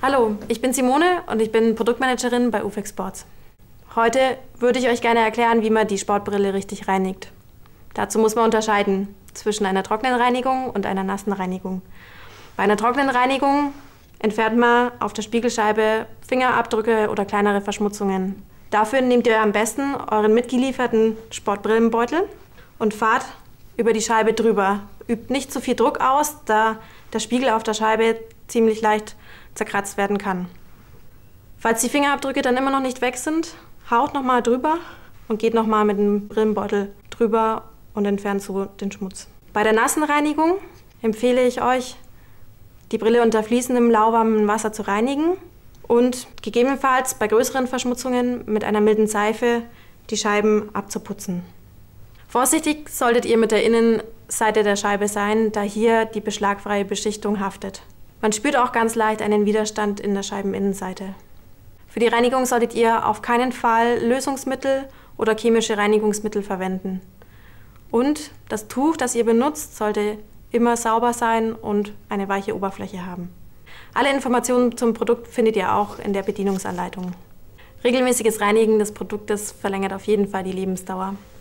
Hallo, ich bin Simone und ich bin Produktmanagerin bei UFEX Sports. Heute würde ich euch gerne erklären, wie man die Sportbrille richtig reinigt. Dazu muss man unterscheiden zwischen einer trockenen Reinigung und einer nassen Reinigung. Bei einer trockenen Reinigung entfernt man auf der Spiegelscheibe Fingerabdrücke oder kleinere Verschmutzungen. Dafür nehmt ihr am besten euren mitgelieferten Sportbrillenbeutel und fahrt über die Scheibe drüber. Übt nicht zu viel Druck aus, da der Spiegel auf der Scheibe ziemlich leicht zerkratzt werden kann. Falls die Fingerabdrücke dann immer noch nicht weg sind, haut nochmal drüber und geht nochmal mit dem Brillenbeutel drüber und entfernt so den Schmutz. Bei der nassen Reinigung empfehle ich euch, die Brille unter fließendem lauwarmem Wasser zu reinigen und gegebenenfalls bei größeren Verschmutzungen mit einer milden Seife die Scheiben abzuputzen. Vorsichtig solltet ihr mit der Innenseite der Scheibe sein, da hier die beschlagfreie Beschichtung haftet. Man spürt auch ganz leicht einen Widerstand in der Scheibeninnenseite. Für die Reinigung solltet ihr auf keinen Fall Lösungsmittel oder chemische Reinigungsmittel verwenden. Und das Tuch, das ihr benutzt, sollte immer sauber sein und eine weiche Oberfläche haben. Alle Informationen zum Produkt findet ihr auch in der Bedienungsanleitung. Regelmäßiges Reinigen des Produktes verlängert auf jeden Fall die Lebensdauer.